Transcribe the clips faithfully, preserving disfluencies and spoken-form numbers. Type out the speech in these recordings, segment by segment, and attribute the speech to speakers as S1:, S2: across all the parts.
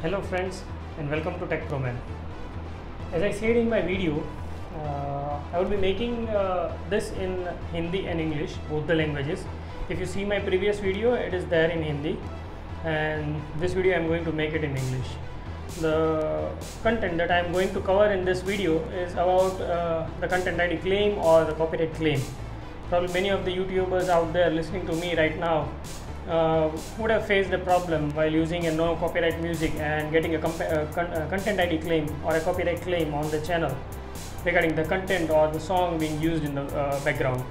S1: Hello friends and welcome to Tech Pro Man. As I said in my video, uh, I will be making uh, this in Hindi and English, both the languages. If you see my previous video, it is there in Hindi, and this video I am going to make it in English. The content that I am going to cover in this video is about uh, the content I D claim or the copyright claim. Probably many of the YouTubers out there listening to me right now uh, would have faced a problem while using a no copyright music and getting a, uh, con uh, content I D claim or a copyright claim on the channel regarding the content or the song being used in the uh, background.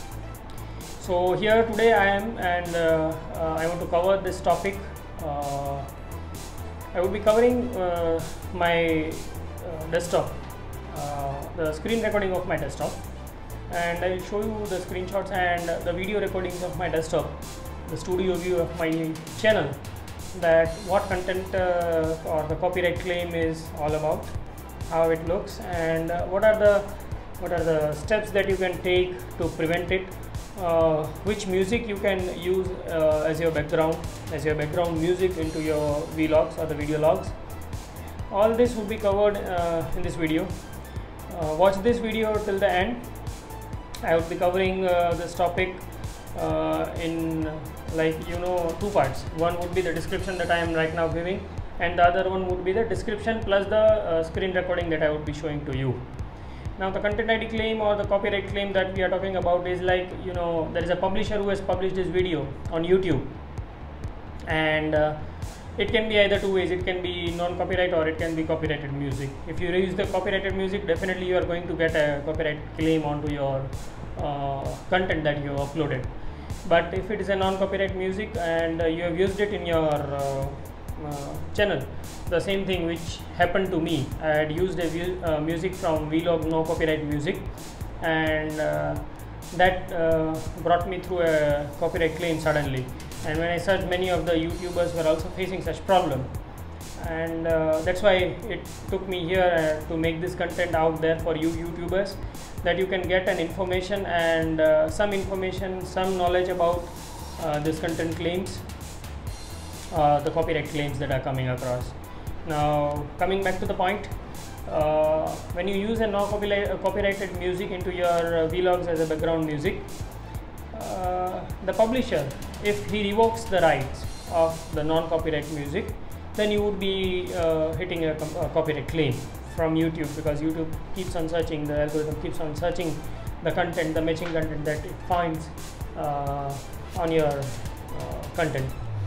S1: So here today I am, and uh, uh, I want to cover this topic. Uh, I will be covering uh, my uh, desktop, uh, the screen recording of my desktop, and I will show you the screenshots and the video recordings of my desktop, the studio view of my channel, that what content uh, or the copyright claim is all about, how it looks, and uh, what are the what are the steps that you can take to prevent it, uh, which music you can use uh, as your background as your background music into your vlogs or the video logs. All this will be covered uh, in this video. Uh, watch this video till the end. I will be covering uh, this topic uh, in like you know two parts. One would be the description that I am right now giving, and the other one would be the description plus the uh, screen recording that I would be showing to you. Now the content I D claim or the copyright claim that we are talking about is like, you know, there is a publisher who has published this video on YouTube, and uh, it can be either two ways. It can be non-copyright or it can be copyrighted music. If you use the copyrighted music, definitely you are going to get a copyright claim onto your uh, content that you have uploaded. But if it is a non-copyright music and uh, you have used it in your uh, uh, channel, the same thing which happened to me. I had used a uh, music from Vlog no copyright music, and uh, that uh, brought me through a copyright claim suddenly. And when I searched, many of the YouTubers were also facing such problem, and uh, that's why it took me here uh, to make this content out there for you YouTubers, that you can get an information and uh, some information, some knowledge about uh, this content claims, uh, the copyright claims that are coming across. Now coming back to the point, uh, when you use a non-copyright uh, copyrighted music into your uh, vlogs as a background music, uh, the publisher, if he revokes the rights of the non-copyright music, then you would be uh, hitting a, a copyright claim from YouTube, because YouTube keeps on searching, the algorithm keeps on searching the content, the matching content that it finds uh, on your uh, content.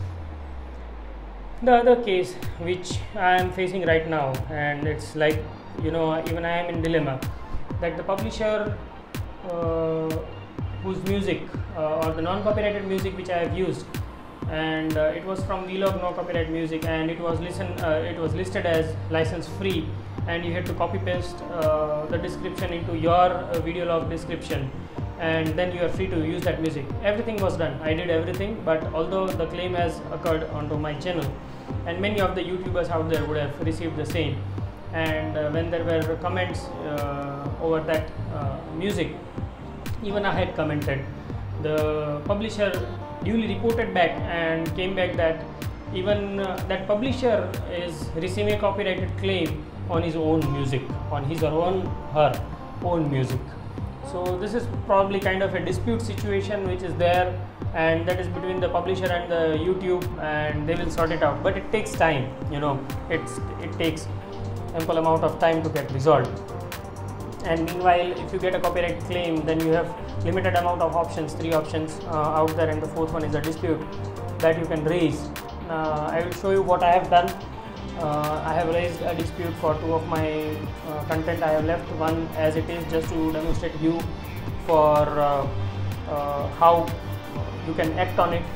S1: The other case which I am facing right now, and it's like, you know, even I am in dilemma, that the publisher uh, whose music uh, or the non-copyrighted music which I have used, and uh, it was from Vlog no copyright music, and it was listen uh, it was listed as license free, and you had to copy paste uh, the description into your uh, video log description, and then you are free to use that music. Everything was done, I did everything, but although the claim has occurred onto my channel, and many of the YouTubers out there would have received the same, and uh, when there were comments uh, over that uh, music, even I had commented, the publisher duly reported back and came back that even uh, that publisher is receiving a copyrighted claim on his own music, on his or own her own music. So this is probably kind of a dispute situation which is there, and that is between the publisher and the YouTube, and they will sort it out. But it takes time, you know, it's it takes ample amount of time to get resolved. And meanwhile, if you get a copyright claim, then you have limited amount of options, three options uh, out there, and the fourth one is a dispute that you can raise. Uh, I will show you what I have done. Uh, I have raised a dispute for two of my uh, content. I have left one as it is just to demonstrate you for uh, uh, how you can act on it.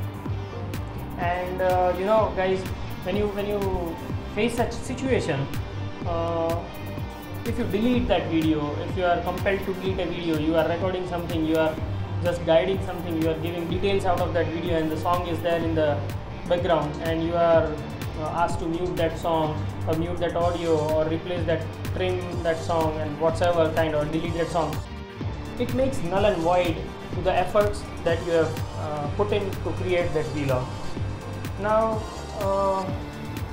S1: And uh, you know, guys, when you when you face such situation, uh, if you delete that video, if you are compelled to delete a video, you are recording something, you are just guiding something, you are giving details out of that video, and the song is there in the background, and you are uh, asked to mute that song or mute that audio or replace that, trim that song and whatsoever kind, or delete that song, it makes null and void to the efforts that you have uh, put in to create that vlog. Now uh,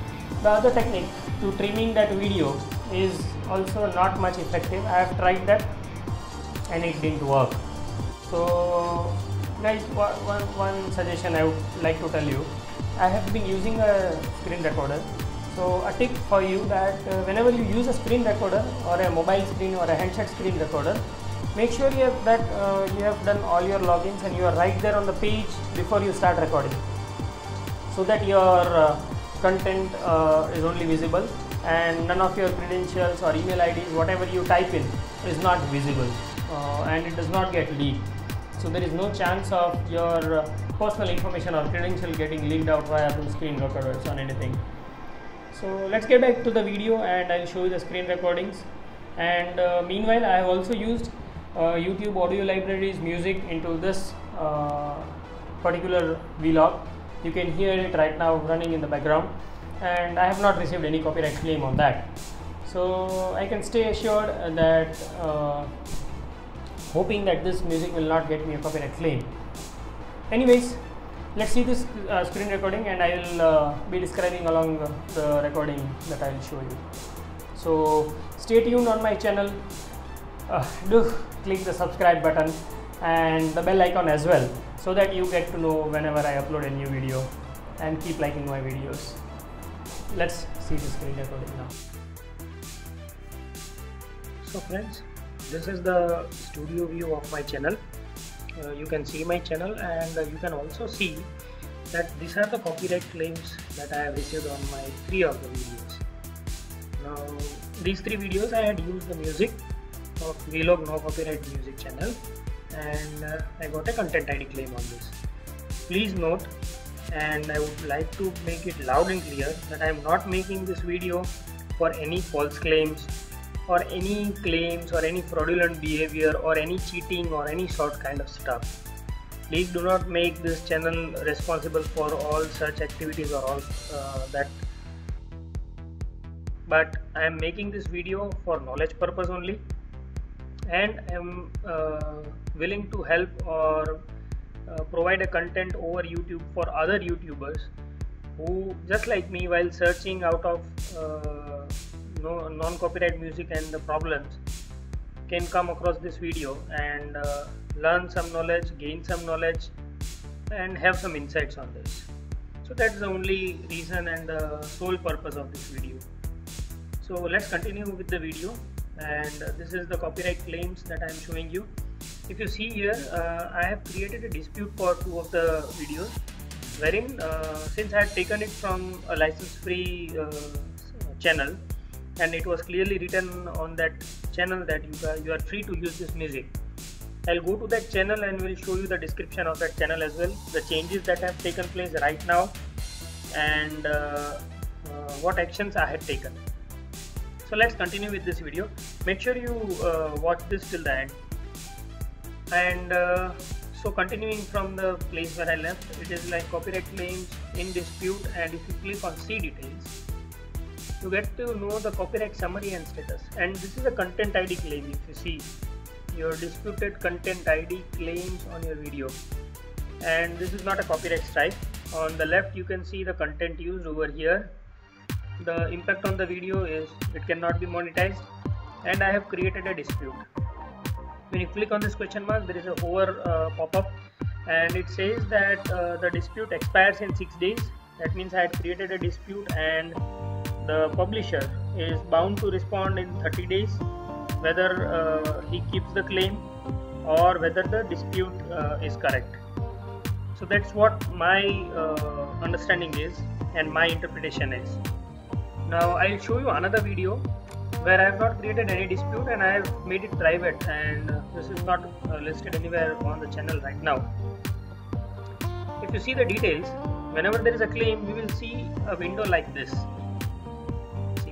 S1: the other technique to trimming that video is also not much effective. I have tried that and it didn't work. So guys, one, one suggestion I would like to tell you, I have been using a screen recorder. So a tip for you that uh, whenever you use a screen recorder or a mobile screen or a handset screen recorder, make sure you have that uh, you have done all your logins and you are right there on the page before you start recording, so that your uh, content uh, is only visible and none of your credentials or email I Ds, whatever you type in, is not visible uh, and it does not get leaked. So there is no chance of your uh, personal information or credential getting leaked out via the screen recorders or anything. So let's get back to the video and I'll show you the screen recordings. And uh, meanwhile, I have also used uh, YouTube audio libraries music into this uh, particular vlog. You can hear it right now running in the background, and I have not received any copyright claim on that. So I can stay assured that uh, hoping that this music will not get me a copyright claim. Anyways, let's see this uh, screen recording and I will uh, be describing along uh, the recording that I will show you. So stay tuned on my channel, uh, do click the subscribe button and the bell icon as well, so that you get to know whenever I upload a new video, and keep liking my videos. Let's see the screen recording now. So friends, this is the studio view of my channel. Uh, you can see my channel and uh, you can also see that these are the copyright claims that I have received on my three of the videos. Now these three videos I had used the music of Vlog No Copyright Music channel, and uh, I got a content I D claim on this. Please note, and I would like to make it loud and clear, that I am not making this video for any false claims or any claims or any fraudulent behavior or any cheating or any sort kind of stuff. Please do not make this channel responsible for all such activities or all uh, that. But I am making this video for knowledge purpose only, and I am uh, willing to help or uh, provide a content over YouTube for other YouTubers who, just like me, while searching out of uh, no, non-copyright music and the problems, can come across this video and uh, learn some knowledge, gain some knowledge and have some insights on this. So that's the only reason and the sole purpose of this video. So let's continue with the video, and uh, this is the copyright claims that I am showing you. If you see here, uh, I have created a dispute for two of the videos, wherein uh, since I had taken it from a license free uh, channel, and it was clearly written on that channel that you are, you are free to use this music. I'll go to that channel and will show you the description of that channel as well, the changes that have taken place right now, and uh, uh, what actions I had taken. So let's continue with this video. Make sure you uh, watch this till the end. And uh, so continuing from the place where I left, it is like copyright claims in dispute, and if you click on see details, you get to know the copyright summary and status. And this is a content I D claim. If you see your disputed content I D claims on your video, and this is not a copyright strike. On the left you can see the content used. Over here the impact on the video is it cannot be monetized, and I have created a dispute. When you click on this question mark, there is a over uh, pop-up, and it says that uh, the dispute expires in six days. That means I had created a dispute and the publisher is bound to respond in thirty days, whether uh, he keeps the claim or whether the dispute uh, is correct. So that's what my uh, understanding is and my interpretation is. Now I'll show you another video where I have not created any dispute and I have made it private, and uh, this is not uh, listed anywhere on the channel right now. If you see the details, whenever there is a claim, we will see a window like this. See.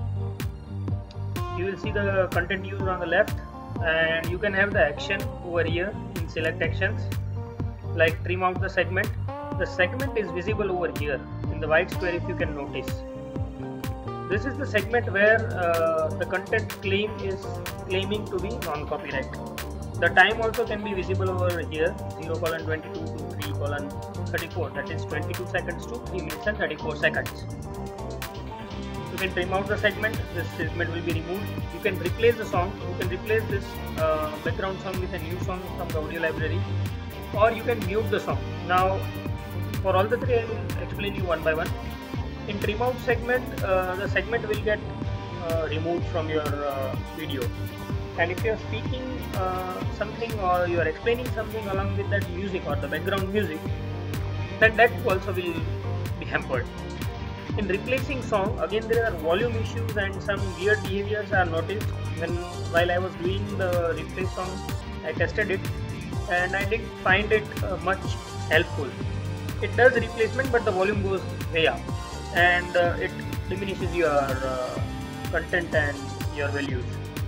S1: You will see the content used on the left, and you can have the action over here in select actions, like trim out the segment. The segment is visible over here in the white square, if you can notice. This is the segment where uh, the content claim is claiming to be non-copyright. The time also can be visible over here, zero colon twenty-two to three colon thirty-four, that is twenty-two seconds to three minutes and thirty-four seconds. You can trim out the segment, this segment will be removed. You can replace the song, you can replace this uh, background song with a new song from the audio library, or you can mute the song. Now for all the three I will explain you one by one. In trim out segment, uh, the segment will get uh, removed from your uh, video, and if you are speaking uh, something or you are explaining something along with that music or the background music, then that also will be hampered. In replacing song, again there are volume issues and some weird behaviors are noticed. When while I was doing the replace song, I tested it and I didn't find it uh, much helpful. It does replacement, but the volume goes way up and uh, it diminishes your uh, content and your values.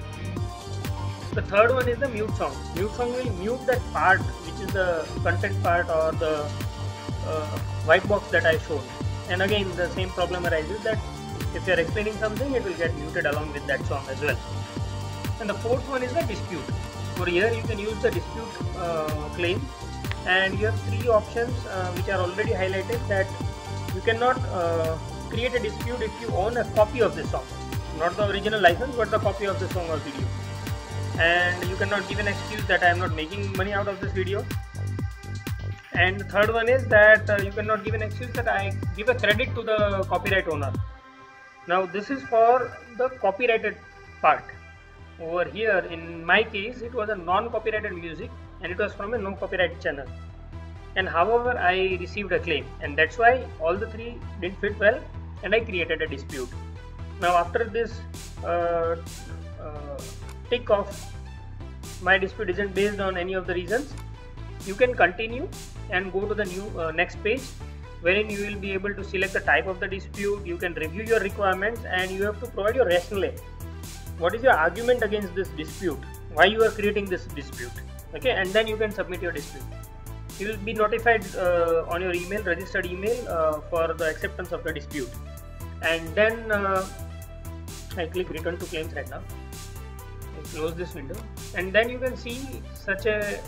S1: The third one is the mute song. Mute song will mute that part which is the content part or the uh, white box that I showed. And again the same problem arises that if you are explaining something, it will get muted along with that song as well. And the fourth one is the dispute. For here you can use the dispute uh, claim, and you have three options uh, which are already highlighted, that you cannot uh, create a dispute if you own a copy of the song, not the original license but the copy of the song or video. And you cannot give an excuse that I am not making money out of this video. And the third one is that uh, you cannot give an excuse that I give a credit to the copyright owner. Now this is for the copyrighted part. Over here in my case it was a non-copyrighted music and it was from a no copyright channel, and however I received a claim, and that's why all the three didn't fit well and I created a dispute. Now after this uh, uh, tick off, my dispute isn't based on any of the reasons, you can continue and go to the new uh, next page, wherein you will be able to select the type of the dispute. You can review your requirements and you have to provide your rationale. What is your argument against this dispute? Why you are creating this dispute? Okay, and then you can submit your dispute. You will be notified uh, on your email, registered email uh, for the acceptance of the dispute. And then uh, I click return to claims right now. I close this window, and then you can see such a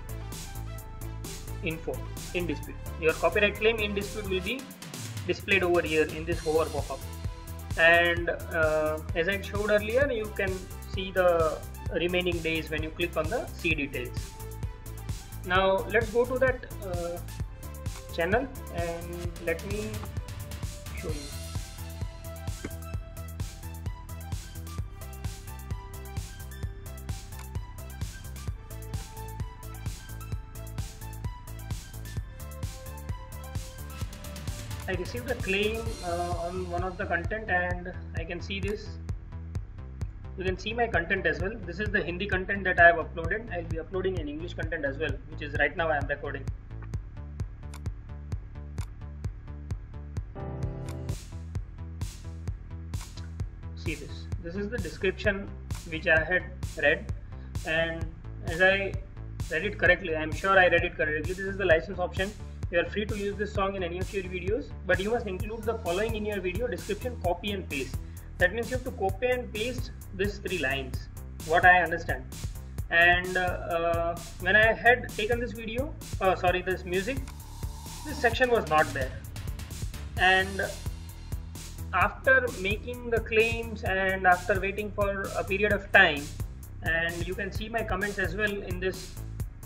S1: info in dispute. Your copyright claim in dispute will be displayed over here in this hover pop-up, and uh, as I showed earlier, you can see the remaining days when you click on the see details. Now let's go to that uh, channel and let me show you. I received a claim uh, on one of the content, and I can see this. You can see my content as well. This is the Hindi content that I have uploaded. I will be uploading an English content as well, which is right now I am recording. See this. This is the description which I had read, and as I read it correctly, I am sure I read it correctly. This is the license option. You are free to use this song in any of your videos, but you must include the following in your video description, copy and paste. That means you have to copy and paste these three lines, what I understand. And uh, uh, when I had taken this video, uh, sorry, this music, this section was not there. And after making the claims and after waiting for a period of time, and you can see my comments as well in this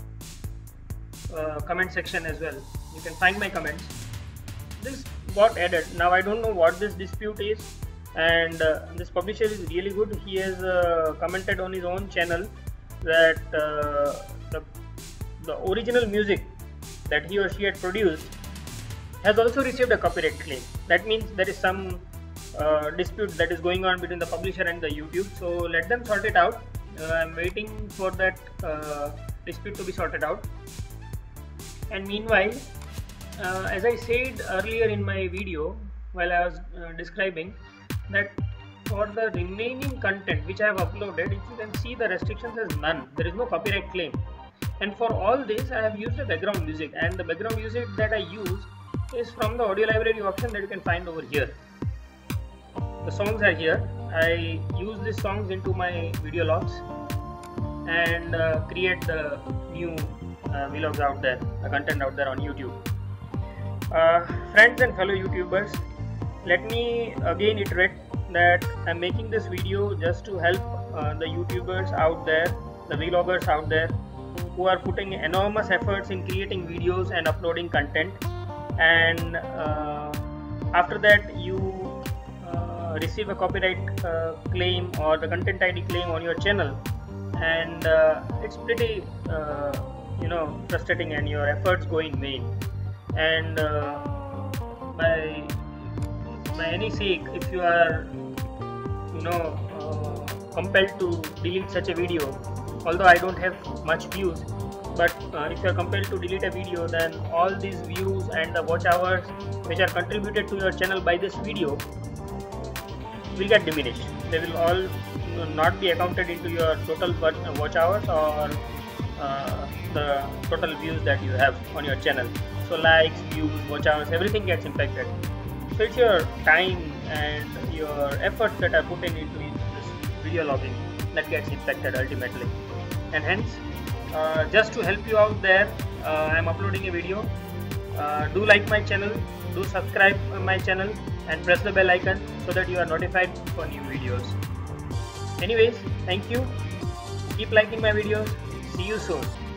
S1: uh, comment section as well. You can find my comments. This got added. Now I don't know what this dispute is, and uh, this publisher is really good. He has uh, commented on his own channel that uh, the, the original music that he or she had produced has also received a copyright claim. That means there is some uh, dispute that is going on between the publisher and the YouTube. So let them sort it out. Uh, I'm waiting for that uh, dispute to be sorted out. And meanwhile, uh, as I said earlier in my video while I was uh, describing, that for the remaining content which I have uploaded, if you can see, the restrictions is none. There is no copyright claim. And for all this I have used a background music, and the background music that I use is from the audio library option that you can find over here. The songs are here. I use these songs into my video logs and uh, create the new uh, vlogs out there, the content out there on YouTube. Uh, friends and fellow YouTubers, let me again iterate that I'm making this video just to help uh, the YouTubers out there, the vloggers out there who are putting enormous efforts in creating videos and uploading content, and uh, after that you uh, receive a copyright uh, claim or the content I D claim on your channel, and uh, it's pretty uh, you know frustrating, and your efforts go in vain. And uh, by by any sake, if you are you know uh, compelled to delete such a video, although I don't have much views, but uh, if you are compelled to delete a video, then all these views and the watch hours which are contributed to your channel by this video will get diminished. They will all you know, not be accounted into your total watch hours or uh, the total views that you have on your channel. So likes, views, watch hours, everything gets impacted. So it's your time and your efforts that are put in into this video logging that gets impacted ultimately. And hence, uh, just to help you out there, uh, I am uploading a video. Uh, do like my channel, do subscribe my channel, and press the bell icon so that you are notified for new videos. Anyways, thank you. Keep liking my videos. See you soon.